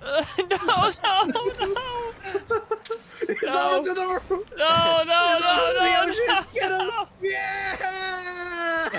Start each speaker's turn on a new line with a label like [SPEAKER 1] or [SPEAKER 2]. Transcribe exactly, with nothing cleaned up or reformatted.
[SPEAKER 1] Uh, no, no, no.
[SPEAKER 2] He's
[SPEAKER 1] No.
[SPEAKER 2] almost in the room.
[SPEAKER 1] No, no,
[SPEAKER 2] He's
[SPEAKER 1] no,
[SPEAKER 2] almost in the
[SPEAKER 1] no,
[SPEAKER 2] ocean.
[SPEAKER 1] no.